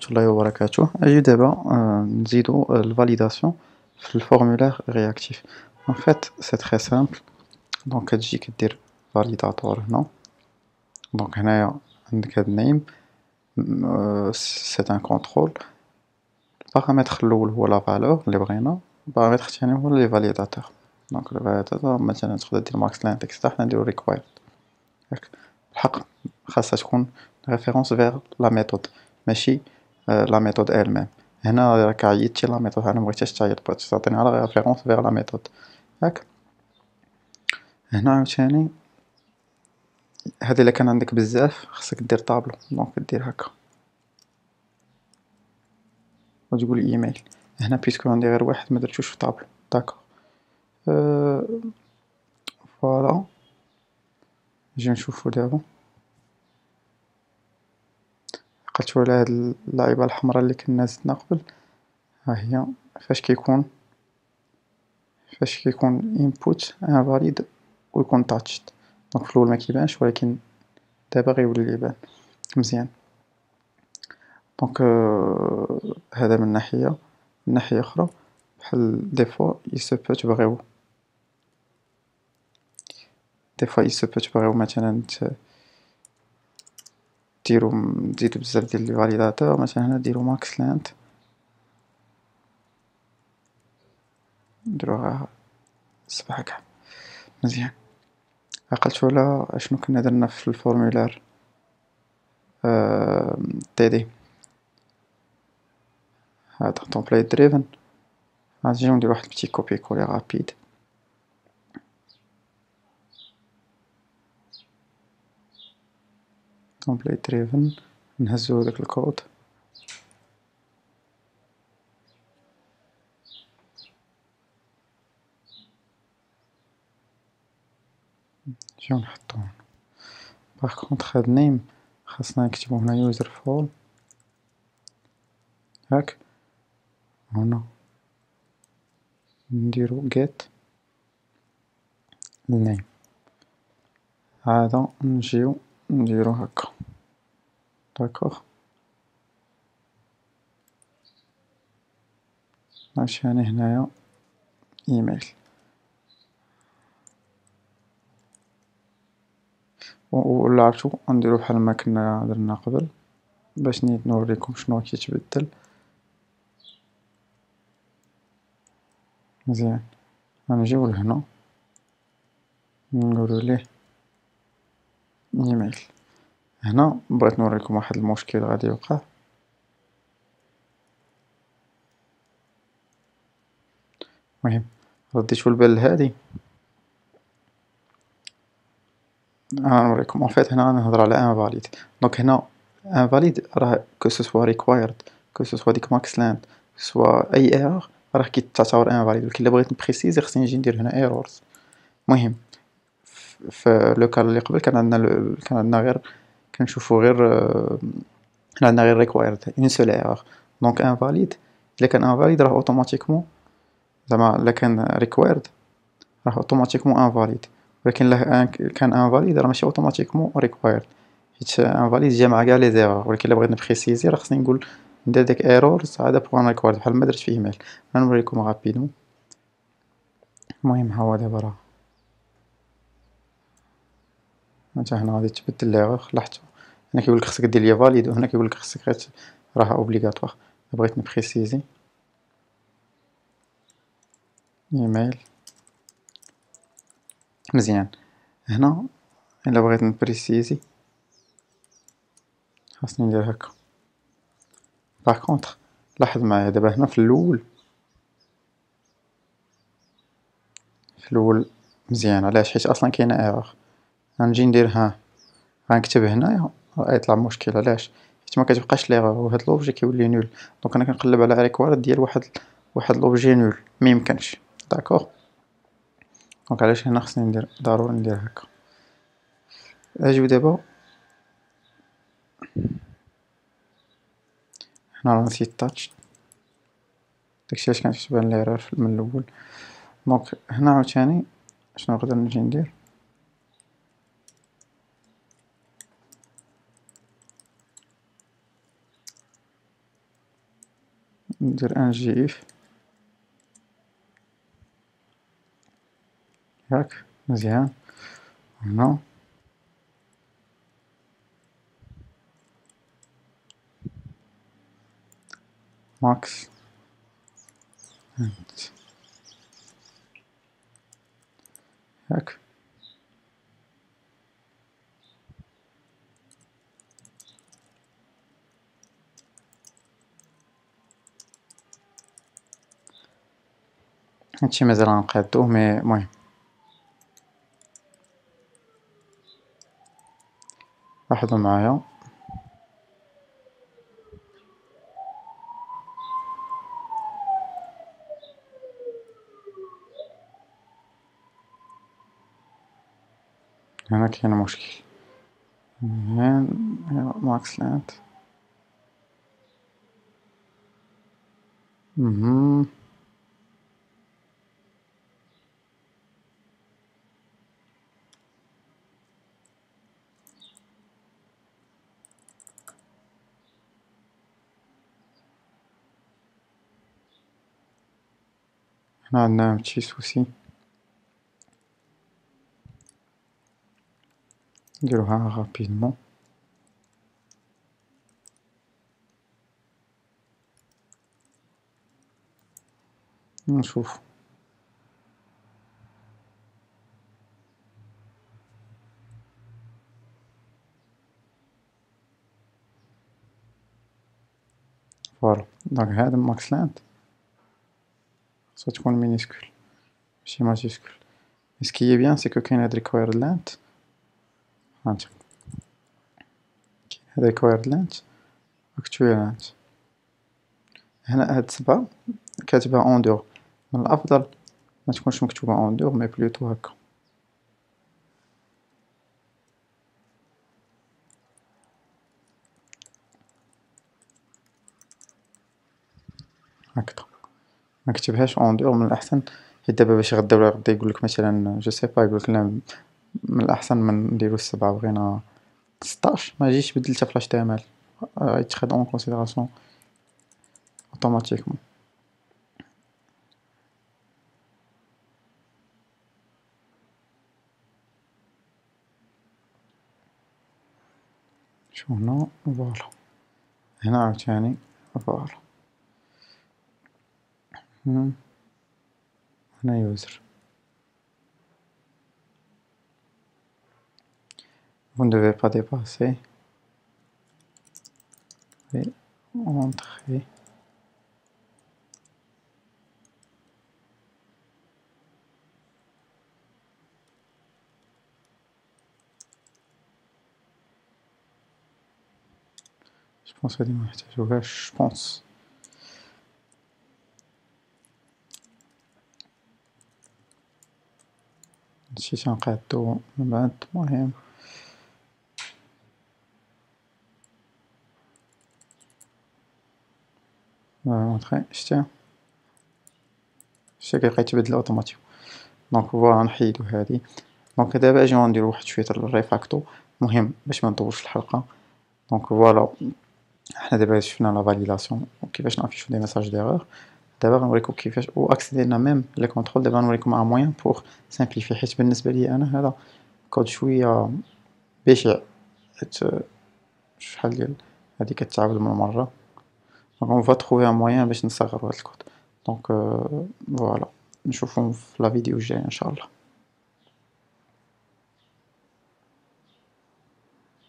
الله وبركاته. أجي دابا نزيدو الفاليداسيون في الفورمulaire رياكتيف. ان فيت سي تري سامبل. دونك كتجي كدير فاليداتور هنا. دونك هنايا عندك هاد النيم، سي ان كونترول. البارامتر الاول هو لا فالور اللي بغينا، البارامتر الثاني هو لي فاليداتور. دونك لي فاليداتور مثلا تقدر دير ماكس لاين تكست، حنا نديرو ريكوايرد. ياك الحق خاصها تكون ريفيرونس فيغ لا ميثود، ماشي لا ميثود elle même. هنا راك عيطتي لا ميثود، انا مبغيتهاش تعيط، بغيت تعطيني على ريفيرونس فيغ لا ميثود. ياك هنا عاوتاني هادي الا كان عندك بزاف خاصك دير طابلو. دونك دير هكا وتقول ايميل. هنا بيسكو عندي غير واحد ما درتوش في طابلو. داكوغ فوالا. نجي نشوفو دابا. عقلتو على هاد اللعيبه الحمراء اللي كنا زدنا قبل، ها هي. فاش كيكون input invalid ويكون touched. دونك في الاول ما كيبانش، ولكن دابا غيولي يبان مزيان. دونك هذا من ناحيه. من ناحيه اخرى بحال دي فوا يسوبو تبغيو مثلا تزيدو بزاف ديال لي فاليداتور. مثلا هنا ديرو ماكس لاند، نديروها 7 كاع مزيان. عقلتو على اشنو كنا درنا في الفورمولار تي دي، هذا تومبليت دريفن. غنجيو ندير واحد بتي كوبي كولي رابيد. تومبليت دريفن، نهزو داك الكود. نجيو نحطو هنا. باغ كونطخ هاد نيم خاصنا نكتبو هنا يوزر فول. هاك هنا نديرو get النيم. هذا نجيو نديرو هكا. داكوغ عشان هنايا ايميل. ولا عرفتو نديرو بحال ما كنا درنا قبل باش نيت نوريكم شنو كيتبدل مزيان. غنجيو لهنا نقولو ليه ايميل. هنا بغيت نوريكم واحد المشكل غادي يوقع. المهم رديتو البال لهادي. نوريكم. اون فيت هنا غنهضر على انفاليد. دونك هنا انفاليد راه كو سو سوا ريكوايرد، كو سو سوا ديك ماكس لاند، سوا اي ايرور راه كيتعتبر انفاليد. ولكن الا بغيت نبريسيزي خصني نجي ندير هنا ايرورز. المهم في لو كان اللي قبل كان عندنا غير كنشوفو غير كان عندنا غير ريكوايرد اون سول ايرور. دونك انفاليد الا كان انفاليد راه اوتوماتيكمون، زعما الا كان ريكوايرد راه اوتوماتيكمون انفاليد. ولكن الا كان انفاليد راه ماشي اوتوماتيكمون ريكوايرد، حيت انفاليد جا مع كاع لي زيرور. ولكن الا بغيت نبريسيزي راه خصني نقول ندير ديك ايرورز عاد بوان ريكوايرد بحال ما درت في ايميل. غنوريكم رابيدمون. المهم ها هو دابا راه حتى هنا غادي تبدل ليغور. لاحظتو هنا كيقولك خصك دير ليا فاليد، وهنا كيقولك خصك غير راه اوبليغاتوار. بغيت نبريسيزي ايميل مزيان. هنا الا بغيت نبريسيزي خاصني ندير هكا. باغ كونطخ لاحظ معايا دابا هنا في الاول مزيان. علاش؟ حيت اصلا كاينه ايرور. غنجي ندير غنكتب هنايا يطلع مشكل. علاش؟ حيت ما كتبقاش ليغور وهاد لوبجي كيولي نول. دونك انا كنقلب على ريكوارد ديال واحد لوبجي نول ما يمكنش. داكوغ دونك علاش هنا خصني ندير ضروري ندير هكا. اجيو دابا هنا راه نسيت تاتش. داكشي علاش كانت كتبان لي ايرور من الاول. دونك هنا عاوتاني شنو نقدر نجي ندير؟ ندير ان جي اف ياك مزيان. هنا ماكس انت ياك. هادشي مازال غنقادوه مي مهم. لاحظوا معايا هنا كاين مشكل. هنا ماكس لانت هنا عندنا شي سوسي. نديروها رابيدمون. نشوف فوالا. دونك هذا ماكس لانت خصها تكون مينيسكول ماشي ماجيسكول. مي سكي بيان سي كو كاين هاد ريكوايرد لانت. هانت كاين هاد ريكوايرد لانت اكتويل لانت. هنا هاد 7 كاتبها اون دور. من الافضل ما تكونش مكتوبة اون دور مي بلوتو هكا هكذا. ما كتبهاش اون دور من الاحسن. حيت دابا باش غدا ولا غدا يقولك مثلا جو سي با يقولك لا من الاحسن من نديرو 7 بغينا 16 ما جيش بدلتها في HTML يتخذ اون كونسيدراسيون اوتوماتيكمون. شو هنا فوالا. هنا عاوتاني فوالا. هنا يوزر. Vous ne devez pas dépasser et entrer. Je pense هادي محتاجوهاش. Je pense. هادشي تنقادو من بعد. المهم اونطخي شتيها كيبقى يتبدل اوتوماتيك. دونك فوالا نحيدو هادي. دونك دابا اجيو نديرو واحد شوية الريفاكتو. المهم باش ما نطولش الحلقة. دونك فوالا حنا دابا شفنا لا فاليداسيون وكيفاش نافيشو دي ميساج ديغور. دابا غنوريكم كيفاش و اكسيدينا ميم لي كونترول. دابا نوريكم ان موان بوغ سامبليفي حيت بالنسبة ليا انا هذا كود شوية بشع. حيت شحال ديال هادي كتعاود من مرة. دونك اون فا تخوفي ان موان باش نصغرو هاد الكود. دونك فوالا نشوفو في لا فيديو الجاية ان شاء الله.